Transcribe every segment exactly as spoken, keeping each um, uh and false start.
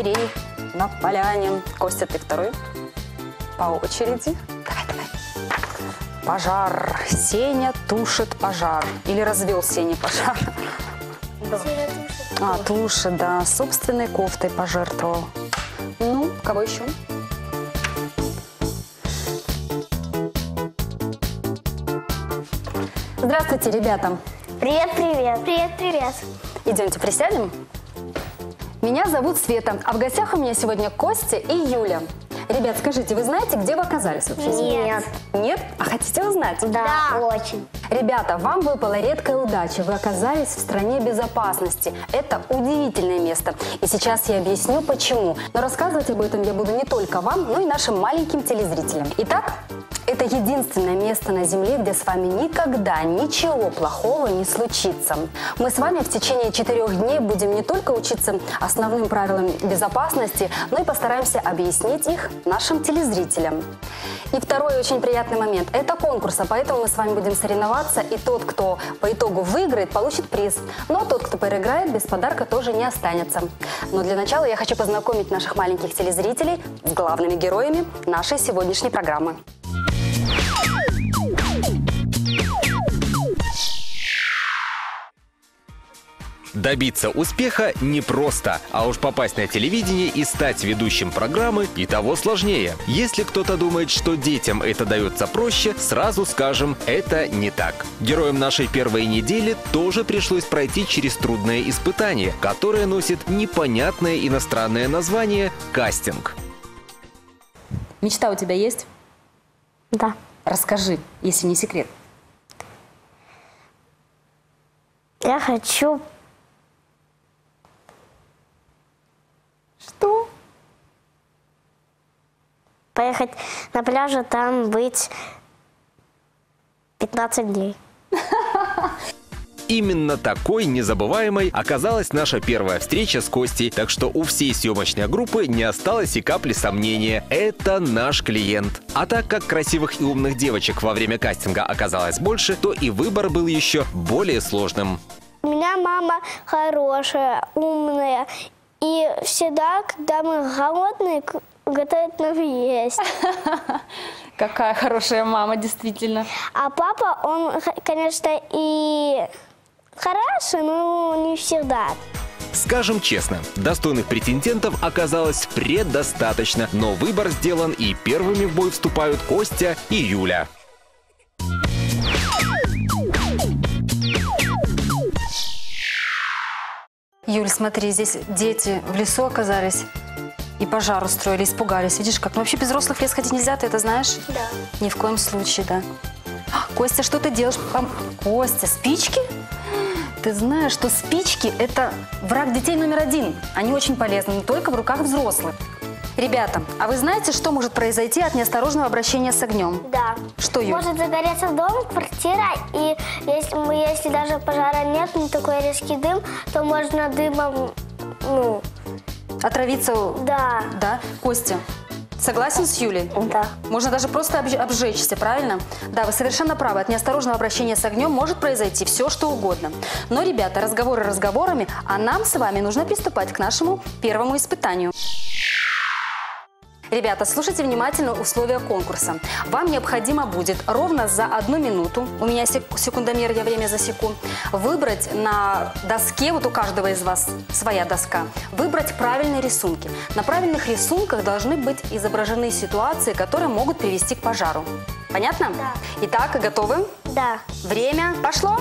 лагерей на поляне. Костя, ты второй. По очереди. Давай, давай. Пожар. Сеня тушит пожар. Или развел Сеня пожар. Сеня тушит. А, тушит, да. Собственной кофтой пожертвовал. Ну, кого еще? Здравствуйте, ребята. Привет, привет. Привет, привет. Идемте присядем. Меня зовут Света, а в гостях у меня сегодня Костя и Юля. Ребят, скажите, вы знаете, где вы оказались вообще? Нет. Нет? А хотите узнать? Да, да, очень. Ребята, вам выпала редкая удача. Вы оказались в стране безопасности. Это удивительное место. И сейчас я объясню, почему. Но рассказывать об этом я буду не только вам, но и нашим маленьким телезрителям. Итак, это единственное место на Земле, где с вами никогда ничего плохого не случится. Мы с вами в течение четырех дней будем не только учиться основным правилам безопасности, но и постараемся объяснить их нашим телезрителям. И второй очень приятный момент – это конкурс, а поэтому мы с вами будем соревноваться, и тот, кто по итогу выиграет, получит приз. Но тот, кто проиграет, без подарка тоже не останется. Но для начала я хочу познакомить наших маленьких телезрителей с главными героями нашей сегодняшней программы. Добиться успеха непросто, а уж попасть на телевидение и стать ведущим программы и того сложнее. Если кто-то думает, что детям это дается проще, сразу скажем, это не так. Героям нашей первой недели тоже пришлось пройти через трудное испытание, которое носит непонятное иностранное название «кастинг». Мечта у тебя есть? Да. Расскажи, если не секрет. Я хочу... Что? Поехать на пляж, а там быть пятнадцать дней. Именно такой незабываемой оказалась наша первая встреча с Костей, так что у всей съемочной группы не осталось и капли сомнения. Это наш клиент. А так как красивых и умных девочек во время кастинга оказалось больше, то и выбор был еще более сложным. У меня мама хорошая, умная, и всегда, когда мы голодные, готовит нам есть. Какая хорошая мама, действительно. А папа, он, конечно, и хороший, но не всегда. Скажем честно, достойных претендентов оказалось предостаточно, но выбор сделан, и первыми в бой вступают Костя и Юля. Юль, смотри, здесь дети в лесу оказались и пожар устроили, испугались. Видишь, как? Ну, вообще без взрослых в лес ходить нельзя, ты это знаешь? Да. Ни в коем случае, да. А, Костя, что ты делаешь? Пом... Костя, спички? Ты знаешь, что спички – это враг детей номер один. Они очень полезны, но только в руках взрослых. Ребята, а вы знаете, что может произойти от неосторожного обращения с огнем? Да. Что, Юль? Может загореться дом, квартира, и если, мы, если даже пожара нет, не такой резкий дым, то можно дымом, ну... Отравиться? Да. Да? Костя, согласен с Юлей? Да. Можно даже просто обж- обжечься, правильно? Да, вы совершенно правы. От неосторожного обращения с огнем может произойти все, что угодно. Но, ребята, разговоры разговорами, а нам с вами нужно приступать к нашему первому испытанию. Ребята, слушайте внимательно условия конкурса. Вам необходимо будет ровно за одну минуту, у меня сек- секундомер, я время засеку, выбрать на доске, вот у каждого из вас своя доска, выбрать правильные рисунки. На правильных рисунках должны быть изображены ситуации, которые могут привести к пожару. Понятно? Да. Итак, готовы? Да. Время пошло!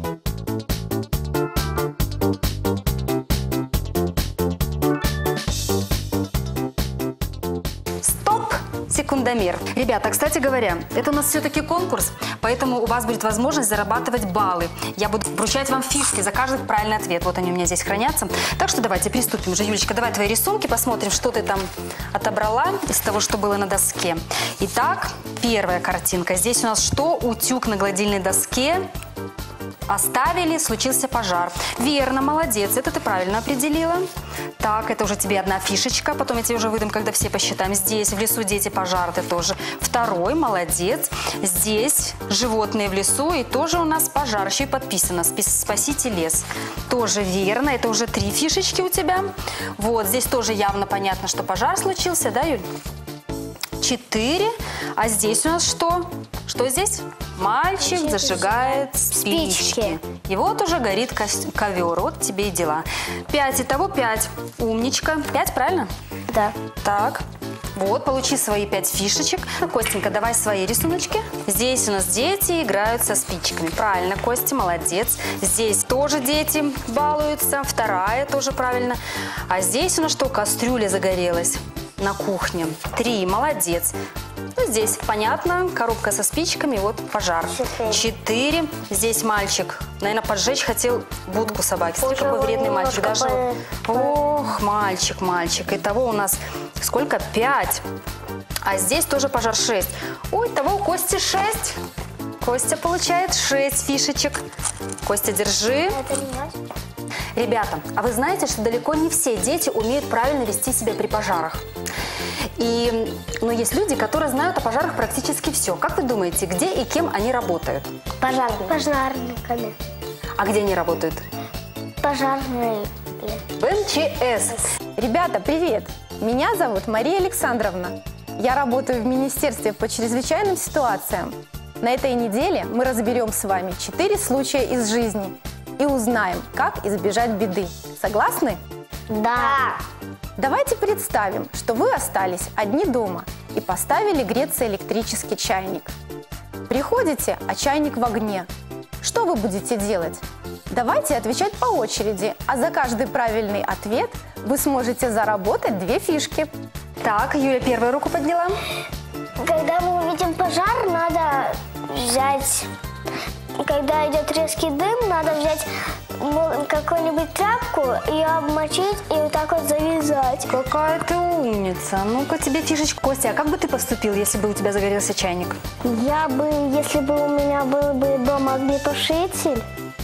Секундомер. Ребята, кстати говоря, это у нас все-таки конкурс, поэтому у вас будет возможность зарабатывать баллы. Я буду вручать вам фишки за каждый правильный ответ. Вот они у меня здесь хранятся. Так что давайте приступим уже. Юлечка, давай твои рисунки, посмотрим, что ты там отобрала из того, что было на доске. Итак, первая картинка. Здесь у нас что? Утюг на гладильной доске. Оставили, случился пожар. Верно, молодец, это ты правильно определила. Так, это уже тебе одна фишечка, потом я тебе уже выдам, когда все посчитаем. Здесь в лесу дети, пожар, ты тоже. Второй, молодец. Здесь животные в лесу, и тоже у нас пожар. Еще и подписано «Спасите лес». Тоже верно, это уже три фишечки у тебя. Вот, здесь тоже явно понятно, что пожар случился, да, Юль? Четыре. А здесь у нас что? Что здесь? Мальчик Мальчик зажигает спички. спички. И вот уже горит ковер. Вот тебе и дела. Пять. Итого пять. Умничка. Пять, правильно? Да. Так. Вот, получи свои пять фишечек. Костенька, давай свои рисуночки. Здесь у нас дети играют со спичками. Правильно, Костя, молодец. Здесь тоже дети балуются. Вторая тоже правильно. А здесь у нас что? Кастрюля загорелась на кухне. Три, молодец. Ну, здесь понятно, коробка со спичками, вот пожар. Четыре. Четыре. Здесь мальчик, наверное, поджечь хотел будку собаки. Смотри, какой Боже, вредный мальчик. немножко Даже... по- Ох, мальчик, мальчик. Итого у нас сколько? Пять. А здесь тоже пожар шесть. Ой, того у Кости шесть. Костя получает шесть фишечек. Костя, держи. Это не наш? Ребята, а вы знаете, что далеко не все дети умеют правильно вести себя при пожарах? И, ну, есть люди, которые знают о пожарах практически все. Как вы думаете, где и кем они работают? Пожарные. Пожарниками. А где они работают? Пожарные. В эм че эс. Ребята, привет! Меня зовут Мария Александровна. Я работаю в Министерстве по чрезвычайным ситуациям. На этой неделе мы разберем с вами четыре случая из жизни и узнаем, как избежать беды. Согласны? Да. Давайте представим, что вы остались одни дома и поставили греться электрический чайник. Приходите, а чайник в огне. Что вы будете делать? Давайте отвечать по очереди, а за каждый правильный ответ вы сможете заработать две фишки. Так, Юля первую руку подняла. Когда мы увидим пожар, надо взять... Когда идет резкий дым, надо взять ну, какую-нибудь тряпку, ее обмочить и вот так вот завязать. Какая ты умница. Ну-ка тебе фишечка. Костя, а как бы ты поступил, если бы у тебя загорелся чайник? Я бы, если бы у меня был бы дома огнетушитель,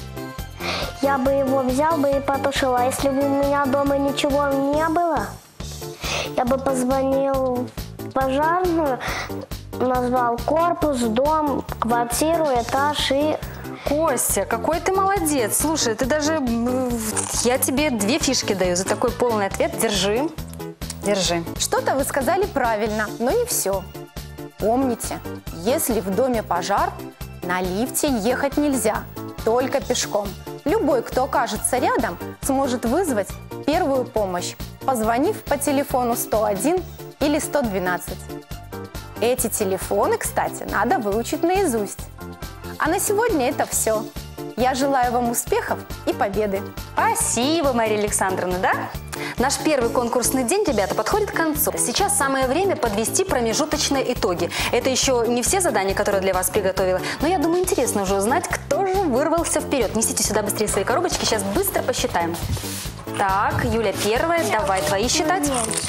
я бы его взял бы и потушил. А если бы у меня дома ничего не было, я бы позвонил в пожарную, назвал корпус, дом, квартиру, этаж и... Костя, какой ты молодец. Слушай, ты даже... Я тебе две фишки даю за такой полный ответ. Держи. Держи. Что-то вы сказали правильно, но не все. Помните, если в доме пожар, на лифте ехать нельзя, только пешком. Любой, кто окажется рядом, сможет вызвать первую помощь, позвонив по телефону сто один или сто двенадцать. Эти телефоны, кстати, надо выучить наизусть. А на сегодня это все. Я желаю вам успехов и победы. Спасибо, Мария Александровна, да? Наш первый конкурсный день, ребята, подходит к концу. Сейчас самое время подвести промежуточные итоги. Это еще не все задания, которые я для вас приготовила, но я думаю, интересно уже узнать, кто же вырвался вперед. Несите сюда быстрее свои коробочки, сейчас быстро посчитаем. Так, Юля первая, давай твои считать.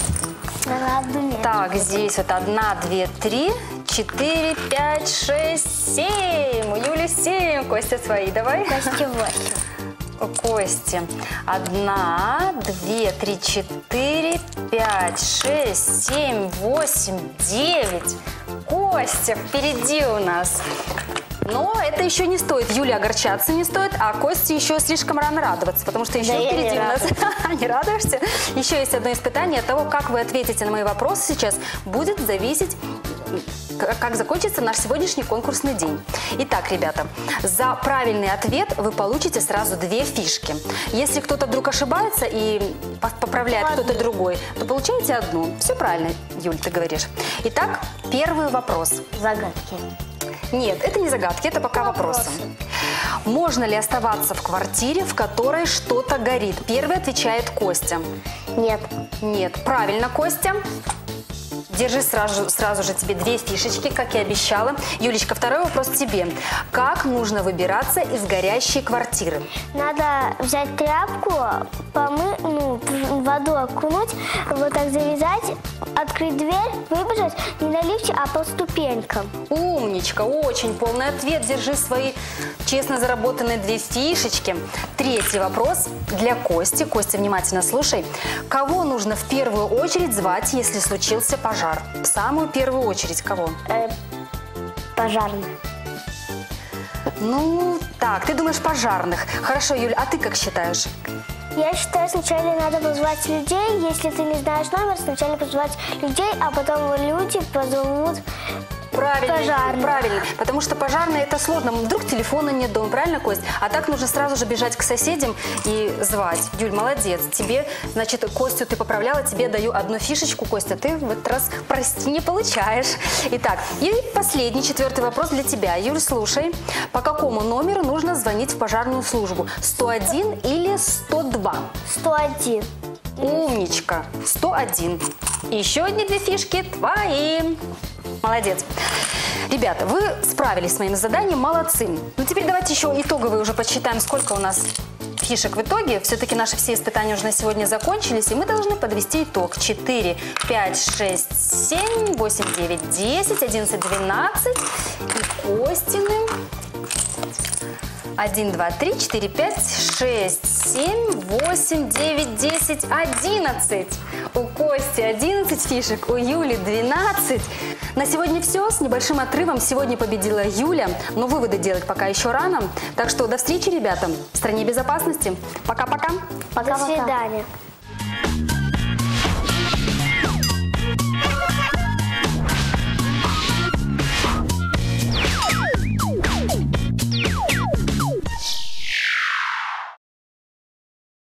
Так, здесь вот одна, две, три, четыре, пять, шесть, семь. У Юли семь. Костя, свои давай. Костя восемь. У Кости. Одна, две, три, четыре, пять, шесть, семь, восемь, девять. Костя впереди у нас. Но это еще не стоит. Юля огорчаться не стоит, а Косте еще слишком рано радоваться, потому что еще Да впереди я у не нас... Не радуешься? Еще есть одно испытание. От того, как вы ответите на мои вопросы сейчас, будет зависеть, как закончится наш сегодняшний конкурсный день. Итак, ребята, за правильный ответ вы получите сразу две фишки. Если кто-то вдруг ошибается и поправляет кто-то другой, то получаете одну. Все правильно, Юль, ты говоришь. Итак, первый вопрос. Загадки. Нет, это не загадки, это пока вопросы. Можно ли оставаться в квартире, в которой что-то горит? Первый отвечает Костя. Нет. Нет. Правильно, Костя. Держи сразу, сразу же тебе две фишечки, как и обещала. Юлечка, второй вопрос тебе. Как нужно выбираться из горящей квартиры? Надо взять тряпку, помыть, ну, в воду окунуть, вот так завязать открыть дверь, выбежать не на лифте, а по ступенькам. Умничка, очень полный ответ. Держи свои честно заработанные две фишечки. Третий вопрос для Кости. Костя, внимательно слушай. Кого нужно в первую очередь звать, если случился пожар? В самую первую очередь кого? Э, пожарные. Ну, так, ты думаешь пожарных. Хорошо, Юль, а ты как считаешь? Я считаю, сначала надо позвать людей. Если ты не знаешь номер, сначала позвать людей, а потом люди позовут Правильно, пожарных. правильно. Потому что пожарные это сложно. Вдруг телефона нет дома, правильно, Кость? А так нужно сразу же бежать к соседям и звать. Юль, молодец. Тебе, значит, Костю ты поправляла, тебе даю одну фишечку, Костя, ты в этот раз, прости, не получаешь. Итак, и последний, четвертый вопрос для тебя. Юль, слушай. По какому номеру нужно звонить в пожарную службу? сто один или сто два? сто один. Умничка. сто один. И еще одни две фишки твои. Молодец. Ребята, вы справились с моим заданием, молодцы. Ну теперь давайте еще итоговые уже подсчитаем, сколько у нас фишек в итоге. Все-таки наши все испытания уже на сегодня закончились, и мы должны подвести итог. четыре, пять, шесть, семь, восемь, девять, десять, одиннадцать, двенадцать. И Костины. один, два, три, четыре, пять, шесть, семь, восемь, девять, десять, одиннадцать. У Кости одиннадцать фишек, у Юли двенадцать. На сегодня все. С небольшим отрывом сегодня победила Юля, но выводы делать пока еще рано. Так что до встречи, ребята, в стране безопасности. Пока-пока. До свидания.